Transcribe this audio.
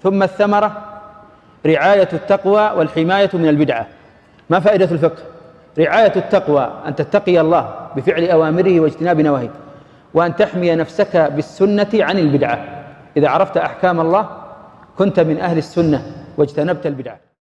ثم الثمرة رعاية التقوى والحماية من البدعة. ما فائدة الفقه؟ رعاية التقوى أن تتقي الله بفعل أوامره واجتناب نواهيه، وأن تحمي نفسك بالسنة عن البدعة. إذا عرفت أحكام الله كنت من أهل السنة واجتنبت البدعة.